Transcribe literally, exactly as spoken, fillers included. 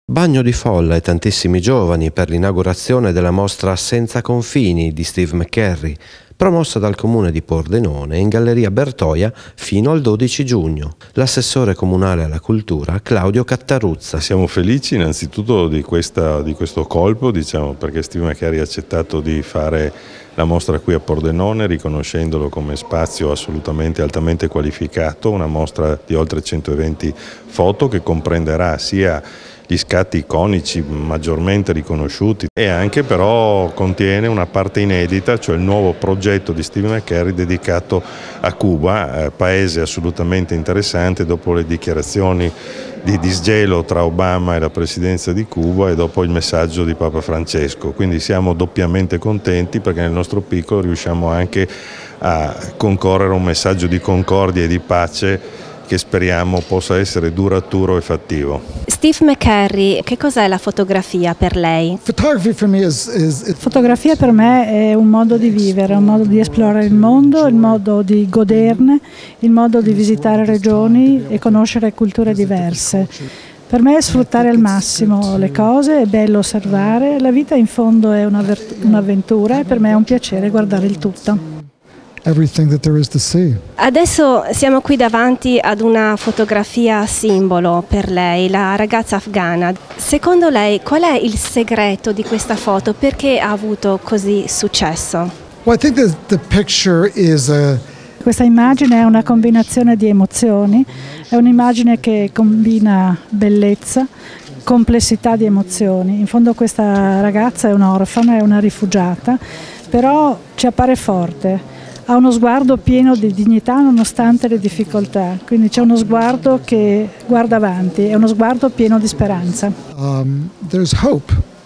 Bagno di folla e tantissimi giovani per l'inaugurazione della mostra Senza confini di Steve McCurry, promossa dal comune di Pordenone in Galleria Bertoia fino al dodici giugno. L'assessore comunale alla cultura Claudio Cattaruzza. Siamo felici innanzitutto di, questa, di questo colpo, diciamo, perché Steve McCurry ha accettato di fare la mostra qui a Pordenone, riconoscendolo come spazio assolutamente altamente qualificato, una mostra di oltre centoventi foto che comprenderà sia gli scatti iconici maggiormente riconosciuti e anche però contiene una parte inedita, cioè il nuovo progetto di Steve McCurry dedicato a Cuba, eh, paese assolutamente interessante dopo le dichiarazioni di disgelo tra Obama e la presidenza di Cuba e dopo il messaggio di Papa Francesco. Quindi siamo doppiamente contenti perché nel nostro piccolo riusciamo anche a concorrere a un messaggio di concordia e di pace che speriamo possa essere duraturo e fattivo. Steve McCurry, che cos'è la fotografia per lei? Fotografia per me è un modo di vivere, un modo di esplorare il mondo, il modo di goderne, il modo di visitare regioni e conoscere culture diverse. Per me è sfruttare al massimo le cose, è bello osservare, la vita in fondo è un'avventura e per me è un piacere guardare il tutto. Adesso siamo qui davanti ad una fotografia simbolo per lei, la ragazza afghana. Secondo lei qual è il segreto di questa foto? Perché ha avuto così successo? Well, I think the, the picture is a... Questa immagine è una combinazione di emozioni, è un'immagine che combina bellezza, complessità di emozioni. In fondo questa ragazza è un'orfana, è una rifugiata, però ci appare forte. Ha uno sguardo pieno di dignità nonostante le difficoltà, quindi c'è uno sguardo che guarda avanti, è uno sguardo pieno di speranza. Um, there's hope.